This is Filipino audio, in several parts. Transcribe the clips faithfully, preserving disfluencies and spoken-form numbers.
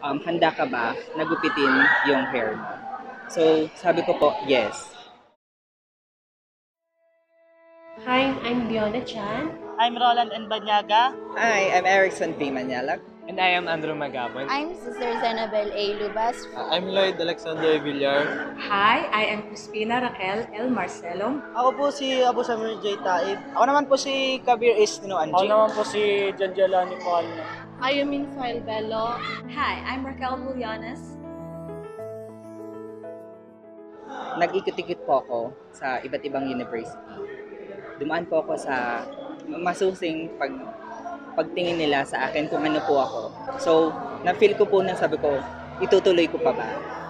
um, handa ka ba nagupitin yung hair mo? So, sabi ko po, yes. Hi, I'm Biona Chan. I'm Roland and Banyaga. Hi, I'm Erickson P. Manyalag. And I am Andrew Magabon. I'm Sister Zenabel A. Lubas. Uh, I'm Lloyd Alexander Villar. Hi, I am Crispina Raquel L. Marcelo. Ako po si Abu Samir J. Taib. Ako naman po si Kabir Is Nino Anji. Ako naman po si Janjalani Paul. I am Infail Bello. Hi, I'm Raquel Julianes. Nag-ikot-ikot po ako sa iba't ibang university. Dumaan po ako sa masusing pag pagtingin nila sa akin kung ano po ako. So, na-feel ko po na sabi ko, itutuloy ko pa ba?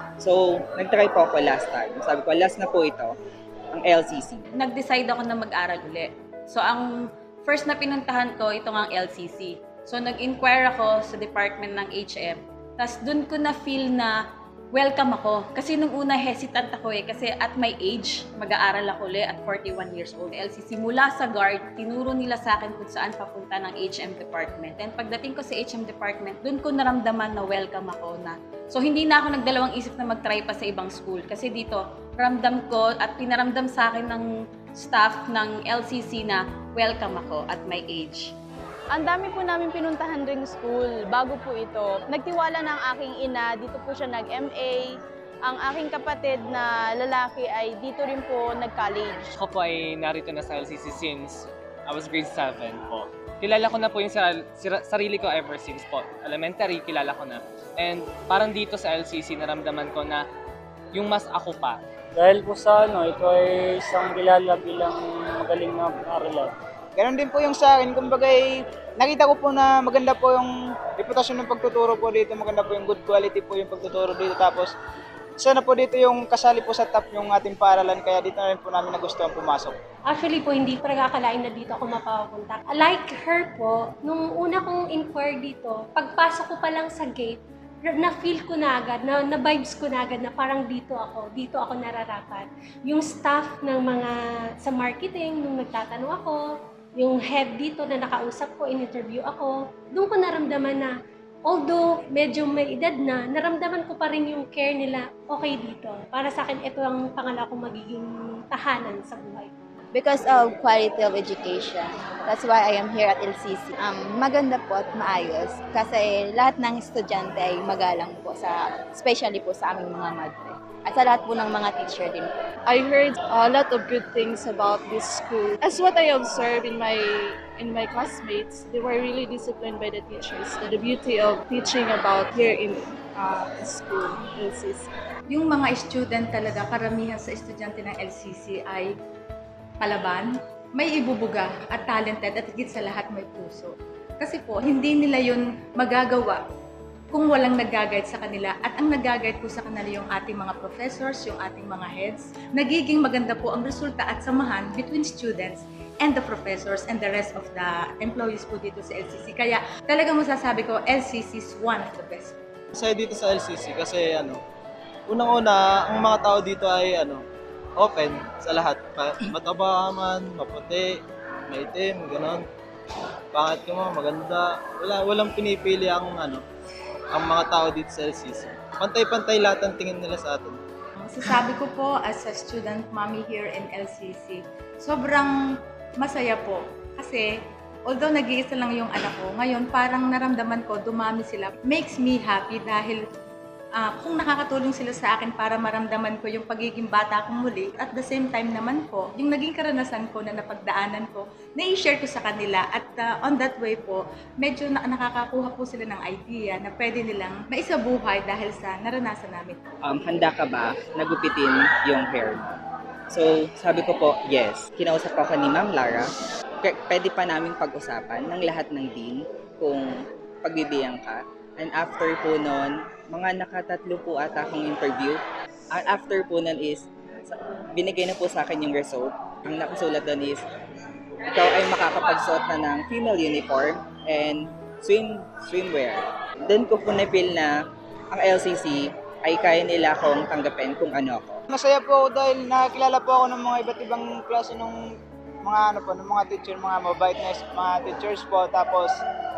So, nag-try po ako last time. Sabi ko, last na po ito, ang L C C. Nag-decide ako na mag-aral uli. So, ang first na pinuntahan ko, ito ang L C C. So, nag-inquire ako sa department ng H M. Tapos, dun ko na-feel na welcome ako. Kasi nung una, hesitant ako eh. Kasi at my age, mag-aaral ako ulit at forty-one years old. L C C, mula sa guard, tinuro nila sa akin kung saan papunta ng H M department. And pagdating ko sa H M department, dun ko naramdaman na welcome ako na. So, hindi na ako nagdalawang isip na mag-try pa sa ibang school. Kasi dito, ramdam ko at pinaramdam sa akin ng staff ng L C C na welcome ako at my age. Ang dami po namin pinuntahan ring school bago po ito. Nagtiwala ng aking ina, dito po siya nag-M A. Ang aking kapatid na lalaki ay dito rin po nag-college. Ako po ay narito na sa L C C since I was grade seven po. Kilala ko na po yung sar- sar- sarili ko ever since po. Elementary, kilala ko na. And parang dito sa L C C, naramdaman ko na yung mas ako pa. Dahil po sa ano, ito ay isang kilala bilang magaling na aralan. Ganon din po yung sa akin. Kumbaga, nakita ko po na maganda po yung reputasyon ng pagtuturo po dito. Maganda po yung good quality po yung pagtuturo dito. Tapos, sana po dito yung kasali po sa top yung ating paaralan. Kaya dito na rin po namin nagustuhan pumasok. Actually po, hindi ko nagkakalain na dito ako mapapunta. Like her po, nung una kong inquire dito, pagpasok ko pa lang sa gate, na-feel ko na agad, na, na-vibes ko na agad na parang dito ako, dito ako nararapat. Yung staff ng mga sa marketing, nung nagtatanong ako, yung head dito na nakausap ko, in-interview ako, doon ko naramdaman na, although medyo may edad na, naramdaman ko pa rin yung care nila okay dito. Para sa akin, ito ang pangalawa kong magiging tahanan sa buhay. Because of quality of education. That's why I am here at L C C. Um, maganda po at maayos kasi lahat ng estudyante ay magalang po, sa, especially po sa aming mga madre. At sa lahat po ng mga teacher din po. I heard a lot of good things about this school. As what I observed in my in my classmates, they were really disciplined by the teachers. The beauty of teaching about here in uh, school, L C C. Yung mga student talaga, karamihan sa estudyante ng L C C ay palaban, may ibubuga at talented at higit sa lahat may puso. Kasi po, hindi nila yun magagawa kung walang nag-guide sa kanila. At ang nag-guide po sa kanila yung ating mga professors, yung ating mga heads. Nagiging maganda po ang resulta at samahan between students and the professors and the rest of the employees po dito sa L C C. Kaya talagang masasabi ko, L C C is one of the best. Masaya dito sa L C C kasi ano, unang-una, ang mga tao dito ay ano, open sa lahat. Mataba man, maputi, maitim, gano'n. Pangit ka mo, maganda. Wala, walang pinipili ang ano, ang mga tao dito sa L C C. Pantay-pantay lahat ang tingin nila sa atin. Sasabi ko po as a student mommy here in L C C, sobrang masaya po. Kasi although nag-iisa lang yung anak ko, ngayon parang naramdaman ko dumami sila. Makes me happy dahil uh, kung nakakatulong sila sa akin para maramdaman ko yung pagiging bata kong muli, at the same time naman po, yung naging karanasan ko na napagdaanan ko, na-i-share ko sa kanila at uh, on that way po, medyo na nakakakuha po sila ng idea na pwede nilang maisabuhay dahil sa naranasan namin. Um, handa ka ba nagupitin yung hair mo? So, sabi ko po, yes. Kinausap ko ni Ma'am Lara. P- pwede pa naming pag-usapan ng lahat ng dean kung pagbibiyang ka. And after po nun, mga nakatatlo po ata akong interview. And after po nun is, binigay na po sa akin yung result. Ang nakasulat doon is, ikaw ay makakapagsuot na ng female uniform and swim swimwear. Doon ko po na-feel na ang L C C ay kaya nila akong tanggapin kung ano ako. Masaya po ako dahil nakakilala po ako ng mga iba't ibang klase ng mga ano po, ng mga teacher, mga mabait na mga teachers po. Tapos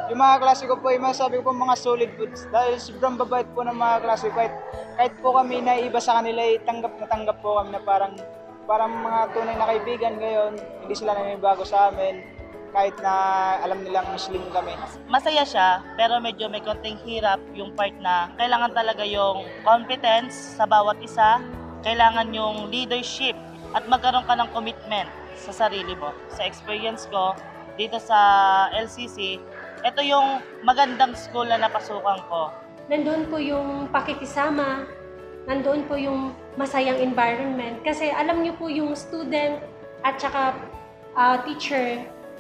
Yung mga klase ko po, yung masasabi ko po mga solid po. Dahil sobrang babait po ng mga klase ko. Kahit, kahit po kami naiiba sa kanila, eh, tanggap na tanggap po kami na parang, parang mga tunay na kaibigan ngayon. Hindi sila nanibago sa amin. Kahit na alam nilang Muslim kami. Masaya siya, pero medyo may konting hirap yung part na kailangan talaga yung competence sa bawat isa, kailangan yung leadership at magkaroon ka ng commitment sa sarili mo. Sa experience ko dito sa L C C, ito yung magandang school na napasukan ko. Nandun po yung pakikisama, nandun po yung masayang environment. Kasi alam niyo po yung student at saka uh, teacher,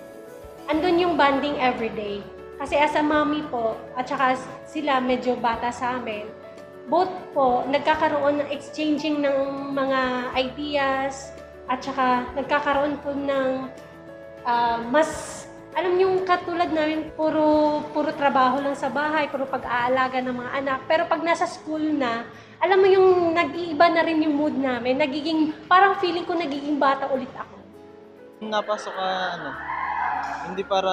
andun yung bonding everyday. Kasi as a mommy po, at saka sila medyo bata sa amin, both po nagkakaroon ng exchanging ng mga ideas, at saka nagkakaroon po ng uh, mas, alam yung katulad namin, puro, puro trabaho lang sa bahay, puro pag-aalaga ng mga anak. Pero pag nasa school na, alam mo yung nag-iiba na rin yung mood namin, nagiging, parang feeling ko nagiging bata ulit ako. Napasok ka, ano, hindi para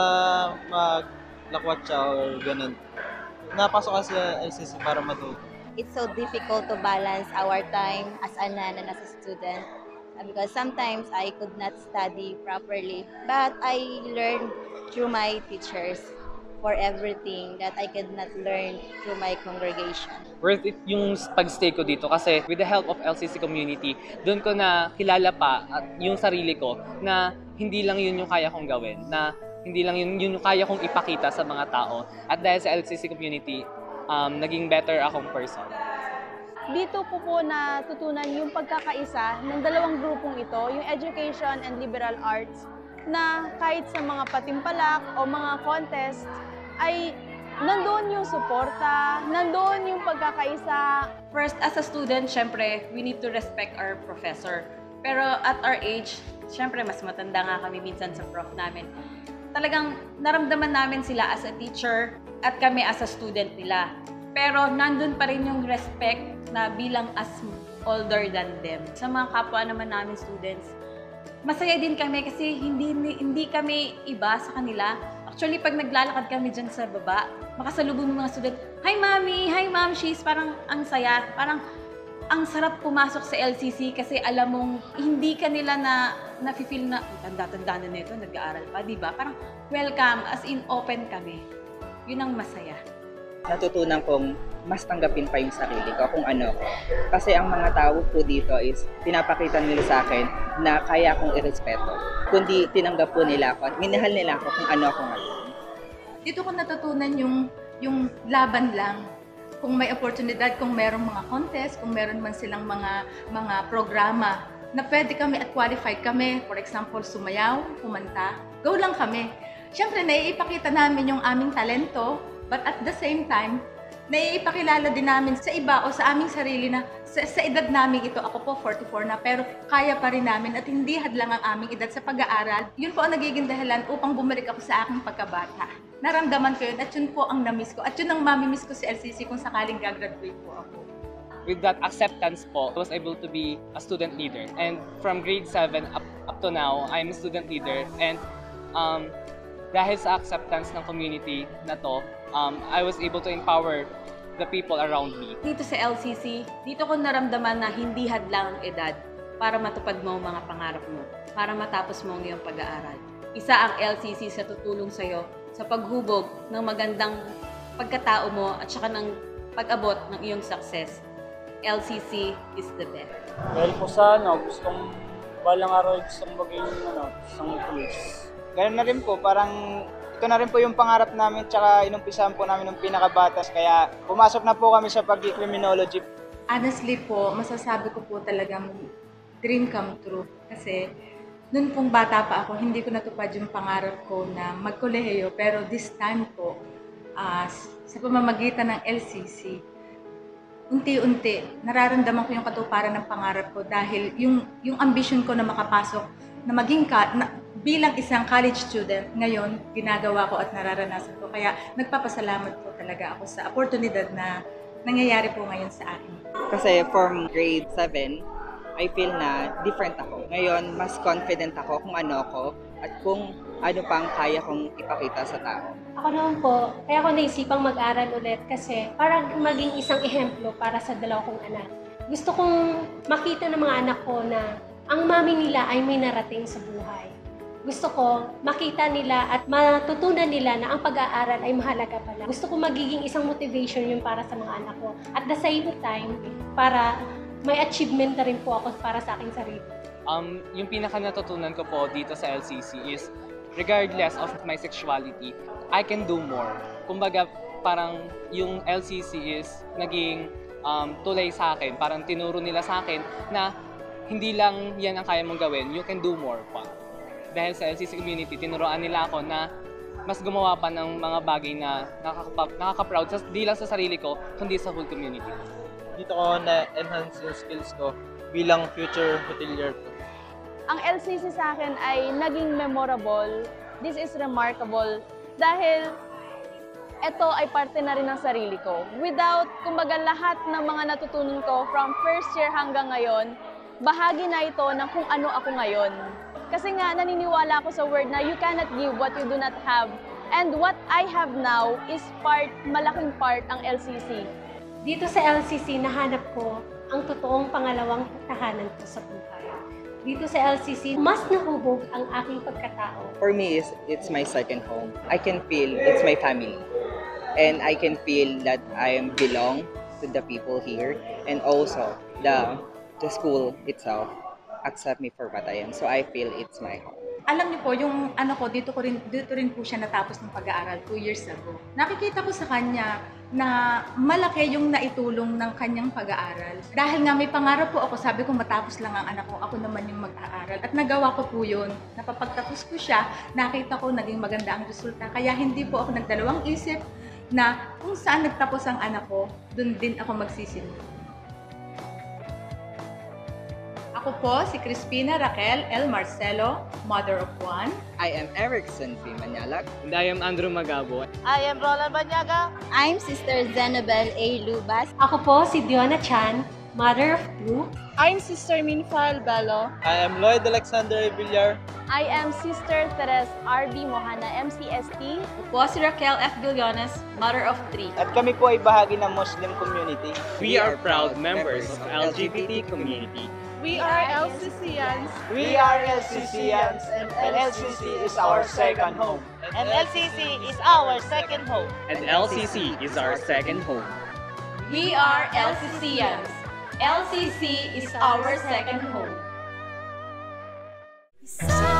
maglakwatsa o ganun. Napasok ka sa L C C para matuto. It's so difficult to balance our time as a nan and as a student uh, because sometimes I could not study properly. But I learned through my teachers for everything that I could not learn through my congregation. Worth it yung pag-stay ko dito kasi with the help of L C C community, doon ko na kilala pa at yung sarili ko na hindi lang yun yung kaya kong gawin, na hindi lang yun, yun yung kaya kong ipakita sa mga tao. At dahil sa L C C community, um, naging better akong person. Dito ko po natutunan yung pagkakaisa ng dalawang grupong ito, yung education and liberal arts, na kahit sa mga patimpalak o mga contest, ay nandoon yung suporta, nandoon yung pagkakaisa. First, as a student, syempre, we need to respect our professor. Pero at our age, syempre, mas matanda nga kami minsan sa prof namin. Talagang naramdaman namin sila as a teacher at kami as a student nila. Pero nandun pa rin yung respect na bilang as older than them. Sa mga kapwa naman namin students, masaya din kami kasi hindi hindi kami iba sa kanila. Actually, pag naglalakad kami dyan sa baba, makasalubong ng mga student, "Hi, Mami! Hi, Ma'am! She's parang ang saya." Parang ang sarap pumasok sa L C C kasi alam mong hindi ka nila na nafe-feel na tanda-tanda na nito, nag-aaral pa, di ba? Parang welcome, as in open kami. Yun ang masaya. Natutunan kong mas tanggapin pa yung sarili ko kung ano ko. Kasi ang mga tao po dito is pinapakita nila sa akin na kaya kong irespeto. Kundi tinanggap po nila ako at minahal nila ako kung ano ako ngayon. Dito ko natutunan yung, yung laban lang. Kung may oportunidad, kung merong mga contest, kung meron man silang mga, mga programa na pwede kami at qualified kami, for example, sumayaw, kumanta, go lang kami. Siyempre, naiipakita namin yung aming talento, but at the same time, naiipakilala din namin sa iba o sa aming sarili na sa, sa edad namin ito, ako po forty-four na, pero kaya pa rin namin at hindi hadlang ang aming edad sa pag-aaral. Yun po ang nagiging dahilan upang bumalik ako sa aking pagkabata. Naramdaman ko yun at yun po ang na-miss ko at yun ang mamimiss ko sa L C C kung sakaling gagraduate po ako. With that acceptance po, I was able to be a student leader. And from grade seven up, up to now, I'm a student leader. And um, dahil sa acceptance ng community na to, um, I was able to empower the people around me. Dito sa L C C, dito ko naramdaman na hindi hadlang ang edad para matupad mo ang mga pangarap mo, para matapos mo ang iyong pag-aaral. Isa ang L C C sa tutulong sa'yo sa paghubog ng magandang pagkatao mo at saka ng pag-abot ng iyong success. L C C is the best. Dahil po sa ano, gustong balang araw gustong maging ano, isang police. Ganun na rin po, parang ito na rin po yung pangarap namin tsaka inumpisahan po namin ng pinakabatas. Kaya pumasok na po kami sa pag-criminology. Honestly po, masasabi ko po talagang dream come true. Kasi noon pong bata pa ako, hindi ko natupad yung pangarap ko na magkolehiyo. Pero this time po, uh, sa pamamagitan ng L C C, unti-unti, nararamdaman ko yung katuparan ng pangarap ko dahil yung, yung ambition ko na makapasok, na maging ka, na, bilang isang college student, ngayon, ginagawa ko at nararanasan ko. Kaya nagpapasalamat po talaga ako sa oportunidad na nangyayari po ngayon sa akin. Kasi from grade seven, I feel na different ako. Ngayon, mas confident ako kung ano ako at kung ano pang kaya kong ipakita sa tao. Ako naman po, kaya ako naisipang mag-aral ulit kasi para maging isang ehemplo para sa dalawa kong anak. Gusto kong makita ng mga anak ko na ang mami nila ay may narating sa buhay. Gusto ko makita nila at matutunan nila na ang pag-aaral ay mahalaga pala. Gusto ko magiging isang motivation yun para sa mga anak ko. At the same time, para may achievement na rin po ako para sa aking sarili. Um, yung pinaka natutunan ko po dito sa L C C is regardless of my sexuality, I can do more. Kumbaga, parang yung L C C is naging um, tulay sa akin. Parang tinuro nila sa akin na hindi lang yan ang kaya mong gawin, you can do more pa. Dahil sa L C C community, tinuruan nila ako na mas gumawa pa ng mga bagay na nakaka- nakaka-proud, di lang sa sarili ko, kundi sa whole community. Dito ko na-enhance yung skills ko bilang future hotelier ko. Ang L C C sa akin ay naging memorable. This is remarkable dahil ito ay parte na rin ng sarili ko. Without, kumbaga, lahat ng mga natutunan ko from first year hanggang ngayon, bahagi na ito ng kung ano ako ngayon. Kasi nga, naniniwala ako sa word na you cannot give what you do not have. And what I have now is part, malaking part ang L C C. Dito sa L C C, nahanap ko ang totoong pangalawang tahanan ko sa buhay. Dito sa L C C, mas nahubog ang aking pagkatao. For me, it's, it's my second home. I can feel it's my family. And I can feel that I am belong to the people here. And also, the, the school itself accept me for what I am. So I feel it's my home. Alam niyo po, yung ano ko, dito ko rin, dito rin po siya natapos ng pag-aaral two years ago. Nakikita ko sa kanya na malaki yung naitulong ng kanyang pag-aaral. Dahil nga may pangarap po ako, sabi ko matapos lang ang anak ko, ako naman yung mag-aaral. At nagawa ko po yun. Napapagtapos ko siya, nakita ko naging maganda ang resulta. Kaya hindi po ako nagdalawang isip na kung saan nagtapos ang anak ko, dun din ako magsisimula. Ako po si Crispina Raquel L. Marcelo, mother of one. I am Erickson P. Manyalag. And I am Andrew Magabo. I am Roland Banyaga. I'm Sister Zenabel A. Lubas. Ako po si Diona Chan, mother of two. I'm Sister Minfael Bello. I am Lloyd Alexander Villar. I am Sister Teres R B Mohana, M C S T. Ako po si Raquel F. Gillones, mother of three. At kami po ay bahagi ng Muslim community. We are proud members of L G B T community. We are LCCians. We are LCCians, and L C C is our second home. And L C C is our second home. And L C C is our second home. We are LCCians. L C C is our second home. So